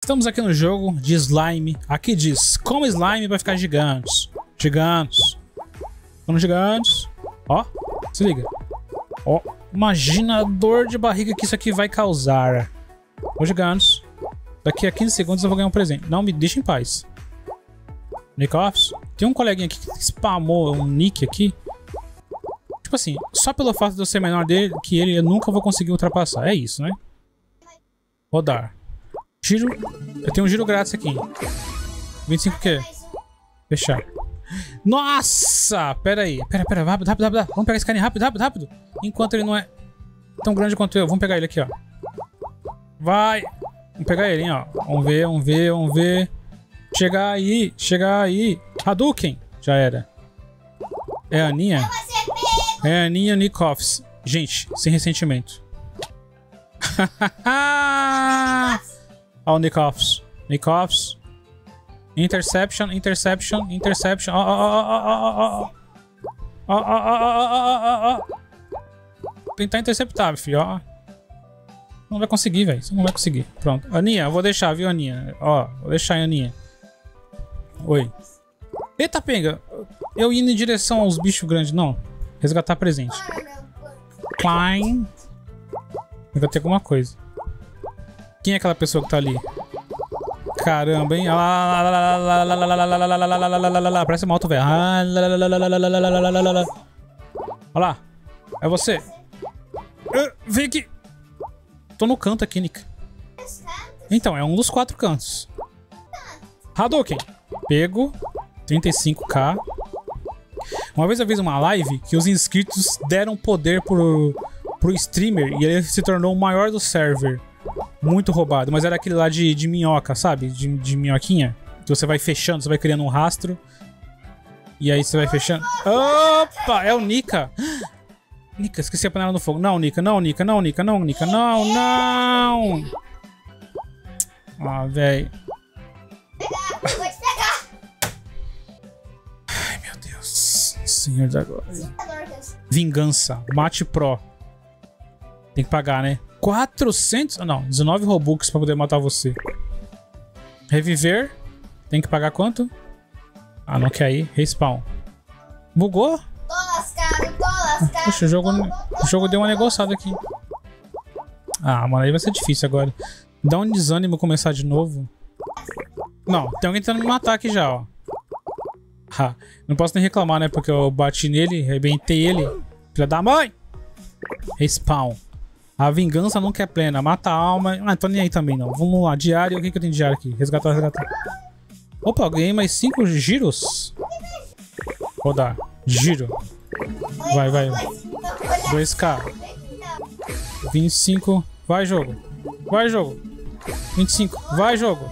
Estamos aqui no jogo de slime. Aqui diz, como slime vai ficar gigantes. Gigantes. Ficando gigantes. Ó, se liga. Ó, imagina a dor de barriga que isso aqui vai causar. Ô, gigantes. Daqui a 15 segundos eu vou ganhar um presente. Não, me deixa em paz. Nick Office. Tem um coleguinha aqui que spamou um nick aqui. Tipo assim, só pelo fato de eu ser menor dele, que ele eu nunca vou conseguir ultrapassar. É isso, né? Rodar. Giro. Eu tenho um giro grátis aqui. 25 o quê? Fechar. Nossa! Pera aí. Pera. Rápido. Vamos pegar esse carinha rápido. Enquanto ele não é tão grande quanto eu. Vamos pegar ele aqui, ó. Vai. Vamos pegar ele, hein, ó. Vamos ver. Chega aí. Hadouken. Já era. É a Aninha? É a Aninha Nick Office. Gente, sem ressentimento. Ó o Nick Office. Interception. Ó. Tentar interceptar, filho, ó. Não vai conseguir, velho. Você não vai conseguir. Pronto. Aninha, eu vou deixar, viu, Aninha? Ó, vou deixar aí, Aninha. Oi. Eita, penga. Eu indo em direção aos bichos grandes. Não. Resgatar presente. Klein. Vai ter alguma coisa. Quem é aquela pessoa que tá ali? Caramba, hein? Parece uma moto, velho. Olha lá. É você. Vem aqui. Tô no canto aqui, Nick. Então, é um dos 4 cantos. Hadouken. Pego. 35k. Uma vez eu fiz uma live que os inscritos deram poder pro streamer e ele se tornou o maior do server. Muito roubado. Mas era aquele lá de minhoca, sabe? De minhoquinha. Que você vai fechando, você vai criando um rastro. E aí você vai fechando. Opa! É o Nika. Nika, esqueci a panela no fogo. Não, Nika. Não. Ah, velho. Ai, meu Deus. Senhor da glória. Vingança. Mate Pro. Tem que pagar, né? 400... Não, 19 Robux pra poder matar você. Reviver. Tem que pagar quanto? Ah, não quer ir. Respawn. Bugou? Tô lascado. Poxa, o jogo deu uma negociada aqui. Ah, mano, aí vai ser difícil agora. Dá um desânimo começar de novo. Não, tem alguém tentando me matar aqui já, ó. Ha, não posso nem reclamar, né? Porque eu bati nele, arrebentei ele. Filha da mãe! Respawn. A vingança nunca é plena. Mata a alma. Ah, não tô nem aí também, não. Vamos lá. Diário. O que eu tenho de diário aqui? Resgatar. Opa, eu ganhei mais 5 giros. Rodar. Giro. Vai. 2k. 25. Vai, jogo. 25. Vai, jogo.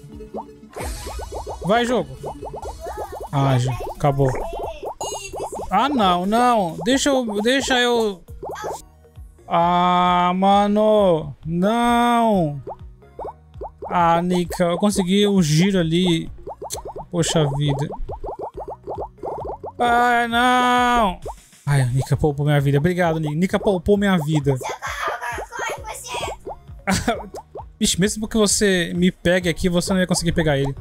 Ah, já. Acabou. Ah, não. Deixa eu... Ah, mano. Não. Ah, Nika, eu consegui o giro ali. Poxa vida. Ah, não. Ai, Nika poupou minha vida. Obrigado, Nika. Nika poupou minha vida. Vixe, mesmo que você me pegue aqui, você não ia conseguir pegar ele.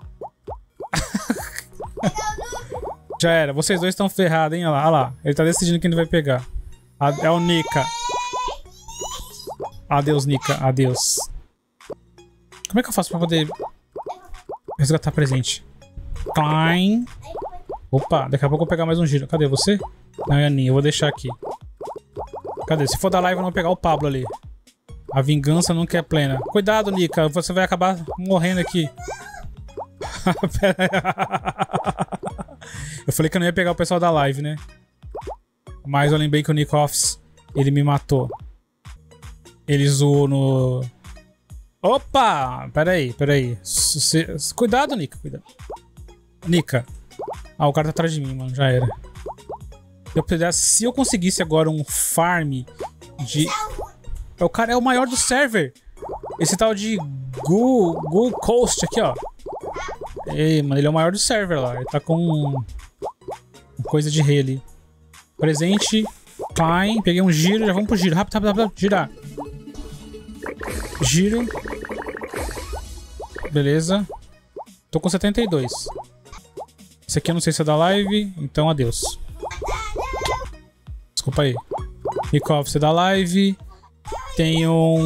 Já era. Vocês dois estão ferrados, hein? Olha lá. Ele tá decidindo quem ele vai pegar. É o Nika. Adeus, Nika. Adeus. Como é que eu faço pra poder resgatar presente? Klein. Opa, daqui a pouco eu vou pegar mais um giro. Cadê você? Não, é a Aninha. Eu vou deixar aqui. Cadê? Se for da live, eu não vou pegar o Pablo ali. A vingança nunca é plena. Cuidado, Nika. Você vai acabar morrendo aqui. Pera aí. Eu falei que eu não ia pegar o pessoal da live, né? Mas eu lembrei que o Nick Office, ele me matou. Ele zoou no... Opa! Peraí. Cuidado, Nika. Cuidado. Nika. Ah, o cara tá atrás de mim, mano. Já era. Se eu conseguisse agora um farm de... O cara é o maior do server. Esse tal de Ghoul Coast aqui, ó. Ei, mano, ele é o maior do server lá. Ele tá com... coisa de rei ali. Presente. Fine. Peguei um giro. Já vamos pro giro. Rápido. Girar. Giro. Beleza. Tô com 72. Esse aqui eu não sei se é da live, então adeus. Desculpa aí. Ricoff, você é da live. Tem um...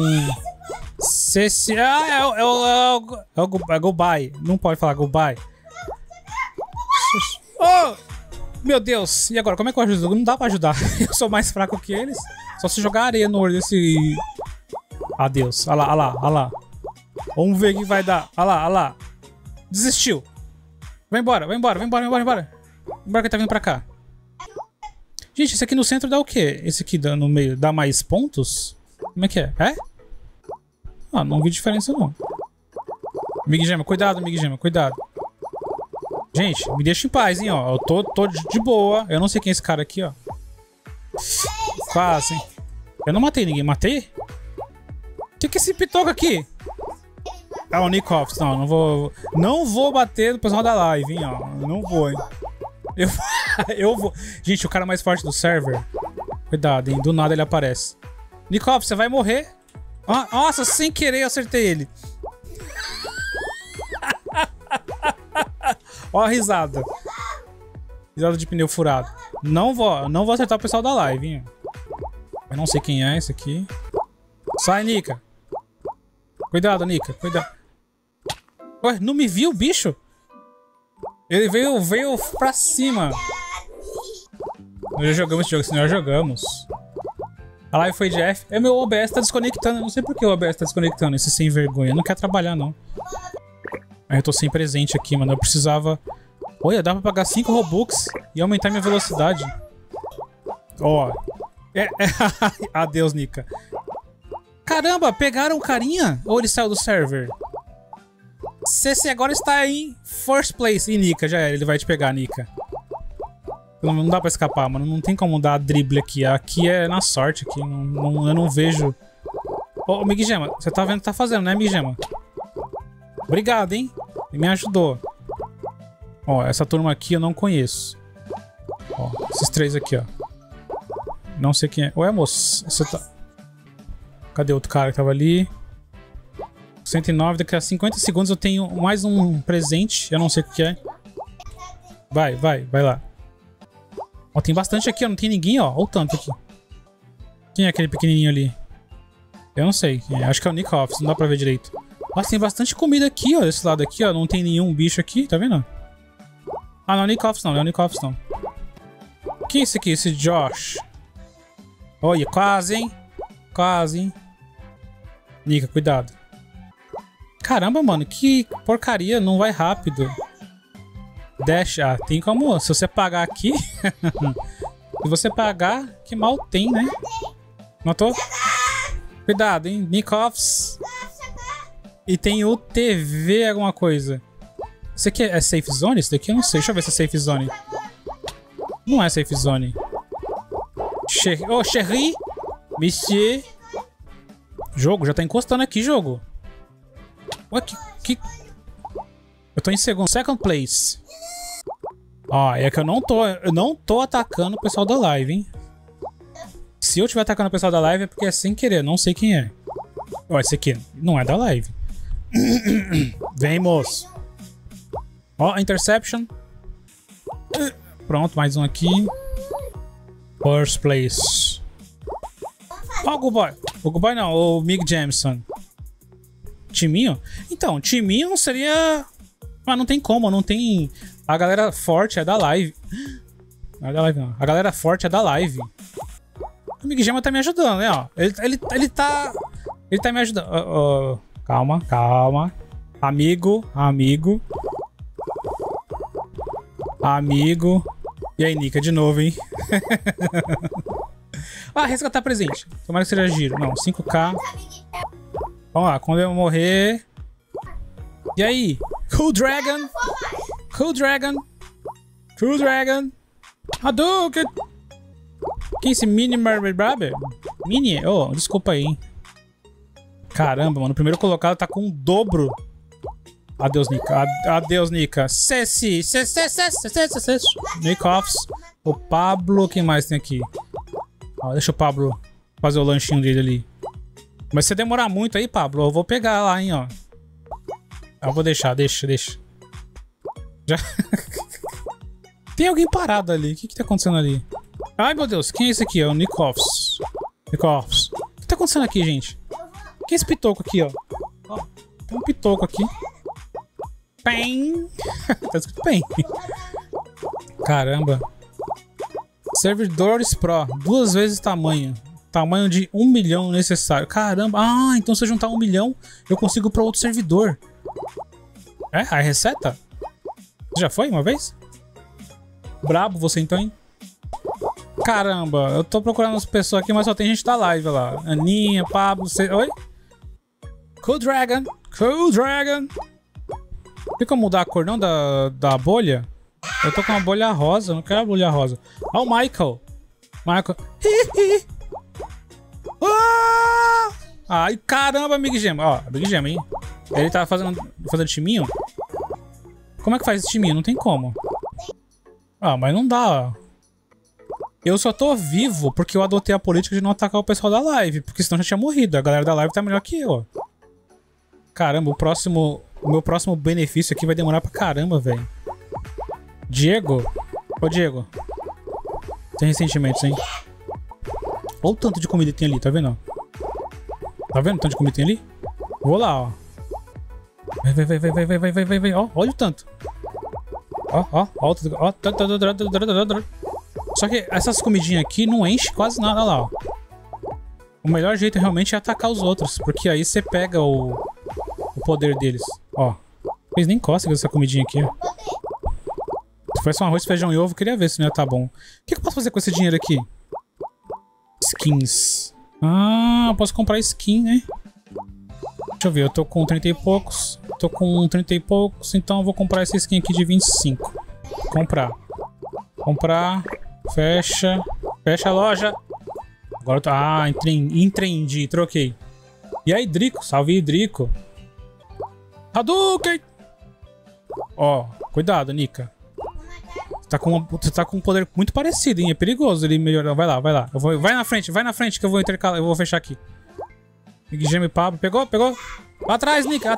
é goodbye. Não pode falar goodbye. Oh! Meu Deus. E agora, como é que eu ajudo? Não dá pra ajudar. Eu sou mais fraco que eles. Só se jogar areia no olho desse... Adeus. Olha lá, olha lá, olha lá. Vamos ver o que vai dar. Olha lá, olha lá. Desistiu. Vai embora, vai embora, vai embora, vai embora, vai embora. Vai embora que tá vindo pra cá. Gente, esse aqui no centro dá o quê? Esse aqui no meio dá mais pontos? Como é que é? É? Ah, não vi diferença não. Mig Gema, cuidado, Mig Gema, cuidado. Gente, me deixa em paz, hein, ó. Eu tô de boa. Eu não sei quem é esse cara aqui, ó. Quase, hein. Eu não matei ninguém, matei? O que é esse pitoca aqui? Ah, o Nick-Offs. Não, não vou bater no pessoal da live, hein, ó. Não vou, hein. Eu vou. Gente, o cara mais forte do server. Cuidado, hein. Do nada ele aparece. Nick-Offs, você vai morrer. Ah, nossa, sem querer eu acertei ele. Ó a risada. Risada de pneu furado. Não vou acertar o pessoal da live, hein. Eu não sei quem é esse aqui. Sai, Nika. Cuidado, Nika. Cuidado. Ué, não me viu, bicho? Ele veio pra cima. Nós já jogamos esse jogo, senão nós jogamos. A live foi de F. É, meu OBS tá desconectando. Eu não sei por que o OBS tá desconectando. Esse sem vergonha. Não quer trabalhar, não. Aí eu tô sem presente aqui, mano. Eu precisava... Olha, dá pra pagar 5 Robux e aumentar minha velocidade. Ó. Adeus, Nika. Caramba, pegaram o carinha? Ou ele saiu do server? CC agora está em first place. E Nika, já era. Ele vai te pegar, Nika. Não dá pra escapar, mano. Não tem como dar drible aqui. Aqui é na sorte. Aqui. Eu não vejo... Ô, Mig Gema, você tá vendo o que tá fazendo, né, Mig Gema? Obrigado, hein? Me ajudou. Ó, essa turma aqui eu não conheço. Ó, esses três aqui, ó. Não sei quem é. Ué, moço, você tá... Cadê outro cara que tava ali? 109, daqui a 50 segundos eu tenho mais um presente. Eu não sei o que é. Vai lá. Ó, tem bastante aqui, ó. Não tem ninguém, ó. Olha o tanto aqui. Quem é aquele pequenininho ali? Eu não sei. Acho que é o Nick-Offs, não dá pra ver direito. Mas tem bastante comida aqui, ó. Desse lado aqui, ó. Não tem nenhum bicho aqui, tá vendo? Ah, não é o Nick-Offs não. Não é o Nick-Offs não. Quem é esse aqui? Esse Josh. Olha, quase, hein? Quase, hein? Nika, cuidado. Caramba, mano. Que porcaria. Não vai rápido. Dash. Ah, tem como... Se você pagar aqui... Se você pagar, que mal tem, né? Notou? Cuidado, hein? Nick-Offs. E tem o TV alguma coisa. Isso aqui é safe zone? Isso daqui eu não sei. Deixa eu ver se é safe zone. Não é safe zone. Oh, Cherry. Monsieur. Jogo, já tá encostando aqui, jogo. Ué, que... Eu tô em second place. Ó, é que eu não tô atacando o pessoal da live, hein. Se eu estiver atacando o pessoal da live é porque é sem querer, não sei quem é. Ó, esse aqui não é da live. Vem, moço. Ó, interception. Pronto, mais um aqui. First place. Ó, o Goodbye. O Goodbye não, o Mig Jameson. Timinho? Então, timinho seria... Mas não tem como, não tem... A galera forte é da live. Não é da live, não. A galera forte é da live. O Mig Gema tá me ajudando, né, ó. Ele tá me ajudando. Calma, calma. Amigo. E aí, Nika, de novo, hein? Ah, resgatar presente. Tomara que seja giro. Não, 5k. Vamos lá, quando eu morrer... E aí? Cool Dragon. Hadouken. Quem é esse Mini Mermaid Brother? Mini? Oh, desculpa aí, hein? Caramba, mano. O primeiro colocado tá com o dobro. Adeus, Nika. Adeus, Nika. Ceci. Nick-Offs. O Pablo. Quem mais tem aqui? Ó, deixa o Pablo fazer o lanchinho dele ali. Mas se demorar muito aí, Pablo, eu vou pegar lá, hein, ó. Eu vou deixar, deixa. Já... Tem alguém parado ali. O que tá acontecendo ali? Ai, meu Deus. Quem é esse aqui? É o Nikovs. O que tá acontecendo aqui, gente? Quem é esse pitoco aqui, ó? Ó, tem um pitoco aqui. PEN. Tá escrito PEN. Caramba. Servidores Pro. 2 vezes tamanho. Tamanho de 1 milhão necessário. Caramba. Ah, então se eu juntar 1 milhão, eu consigo para outro servidor. É? A receta? Já foi uma vez? Brabo você então, hein? Caramba, eu tô procurando as pessoas aqui, mas só tem gente da live lá. Aninha, Pablo, você... Oi? Cool Dragon. Tem como mudar a cor não da bolha? Eu tô com uma bolha rosa, não quero a bolha rosa. Ó, o Michael. Ai, caramba, Big Gem. Ó, Big Gem, hein? Ele tá fazendo timinho. Como é que faz esse timinho? Não tem como. Ah, mas não dá, ó. Eu só tô vivo porque eu adotei a política de não atacar o pessoal da live. Porque senão já tinha morrido. A galera da live tá melhor que eu, ó. Caramba, o meu próximo benefício aqui vai demorar pra caramba, velho. Diego? Ô, Diego. Tem ressentimentos, hein? Olha o tanto de comida que tem ali, tá vendo? Tá vendo o tanto de comida que tem ali? Vou lá, ó. Vai. Ó, olha o tanto. Ó. Só que essas comidinhas aqui não enchem quase nada lá, ó. O melhor jeito realmente é atacar os outros, porque aí você pega o poder deles. Ó. Eles nem gostam dessa comidinha aqui, ó. Se fosse um arroz, feijão e ovo, eu queria ver se não ia tá bom. O que eu posso fazer com esse dinheiro aqui? Skins. Ah, eu posso comprar skin, né? Deixa eu ver, eu tô com 30 e poucos. Tô com 30 e poucos, então eu vou comprar essa skin aqui de 25. Comprar. Fecha a loja. Agora eu tô... Ah, entendi, troquei. E aí, Drico? Salve, Drico. Hadouken! Ó, cuidado, Nika. Você tá com um poder muito parecido, hein? É perigoso ele melhorar. Vai lá. Vai na frente que eu vou intercalar. Eu vou fechar aqui. Big Gem e Pablo. Pegou? Atrás, Nika.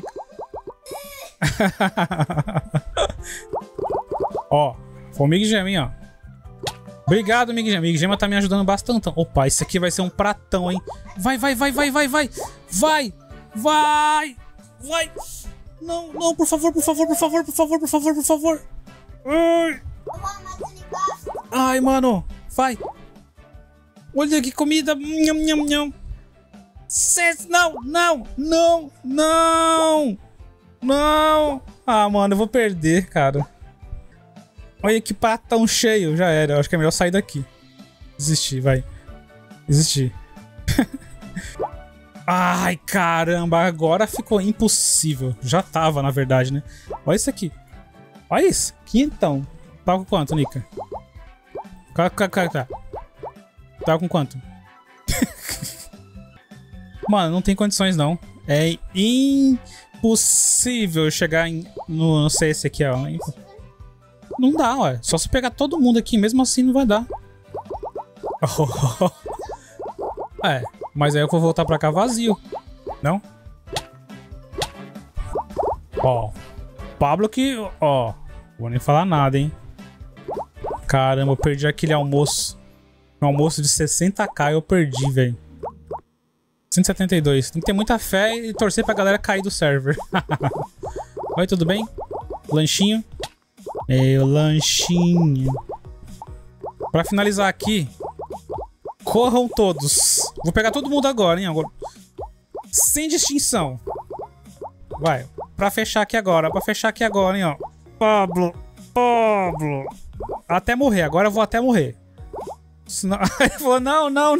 Ó, foi o Big Gem, ó. Obrigado, Big Gem. Big Gem tá me ajudando bastante. Opa, isso aqui vai ser um pratão, hein? Vai. Não, por favor. Ai, mano. Vai. Olha que comida. Nham. Não. Ah, mano, eu vou perder, cara. Olha que pratão cheio. Já era. Eu acho que é melhor sair daqui. Desistir, vai. Ai, caramba. Agora ficou impossível. Já tava, na verdade, né? Olha isso aqui. Olha isso. Quintão. Tava com quanto, Nika? Tava com quanto? Mano, não tem condições, não. É impossível chegar no CS aqui, ó. Não dá, ué. Só se pegar todo mundo aqui, mesmo assim não vai dar. É, mas aí eu vou voltar pra cá vazio. Não? Ó. Pablo que... Ó. Vou nem falar nada, hein. Caramba, eu perdi aquele almoço. Um almoço de 60k eu perdi, velho. 172. Tem que ter muita fé e torcer pra galera cair do server. Oi, tudo bem? Lanchinho. Meu lanchinho. Pra finalizar aqui, corram todos. Vou pegar todo mundo agora, hein? Agora. Sem distinção. Vai. Pra fechar aqui agora, hein, ó. Pablo. Até morrer. Agora eu vou até morrer. Senão... eu vou... Não.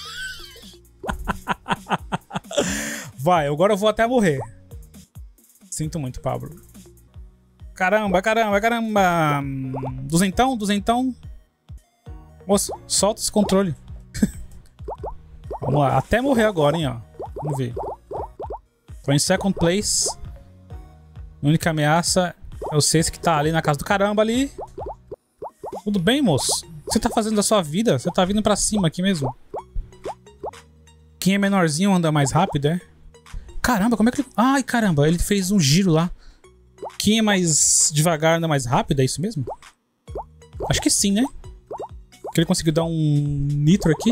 Vai, agora eu vou até morrer. Sinto muito, Pablo. Caramba. Duzentão. Moço, solta esse controle. Vamos lá, até morrer agora, hein, ó. Vamos ver. Tô em second place. A única ameaça é o Cesse que tá ali na casa do caramba ali. Tudo bem, moço? O que você tá fazendo da sua vida? Você tá vindo pra cima aqui mesmo? Quem é menorzinho anda mais rápido, é? Caramba, como é que ele... Ai, caramba, ele fez um giro lá. Quem é mais devagar anda mais rápido, é isso mesmo? Acho que sim, né? Que ele conseguiu dar um nitro aqui.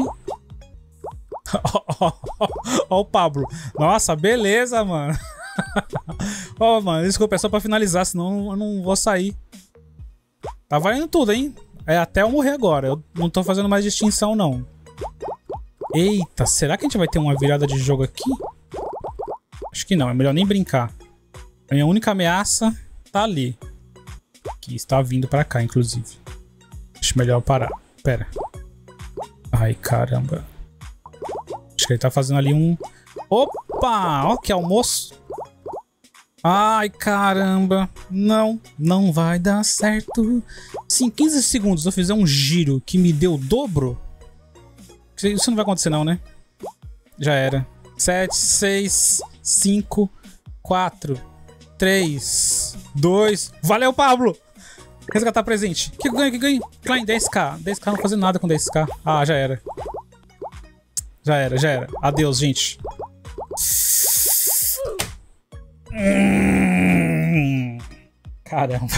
Ó o Pablo. Nossa, beleza, mano. Ó, mano, desculpa, é só pra finalizar, senão eu não vou sair. Tá valendo tudo, hein? É até eu morrer agora. Eu não tô fazendo mais distinção, não. Eita, será que a gente vai ter uma virada de jogo aqui? Acho que não, é melhor nem brincar. A minha única ameaça tá ali. Que está vindo pra cá, inclusive. Acho melhor parar. Pera. Ai, caramba. Acho que ele tá fazendo ali um... Opa! Ó que almoço. Ai, caramba. Não, não vai dar certo. Se em 15 segundos eu fizer um giro que me deu o dobro... Isso não vai acontecer não, né? Já era. 7, 6, 5, 4, 3, 2... Valeu, Pablo! Resgatar presente. Que ganho, que ganho? Klein, 10k. 10k não fazendo nada com 10k. Ah, já era. Já era, já era. Adeus, gente. Caramba.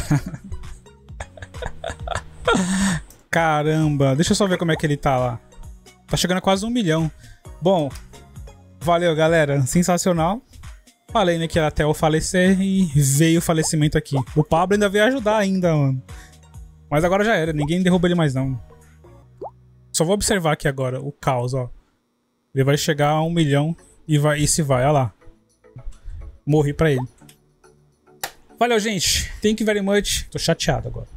Caramba. Deixa eu só ver como é que ele tá lá. Tá chegando a quase 1 milhão. Bom, valeu, galera. Sensacional. Falei, né, que era até eu falecer e veio o falecimento aqui. O Pablo ainda veio ajudar ainda, mano. Mas agora já era. Ninguém derruba ele mais, não. Só vou observar aqui agora o caos, ó. Ele vai chegar a 1 milhão e se vai, ó lá. Morri pra ele. Valeu, gente. Thank you very much. Tô chateado agora.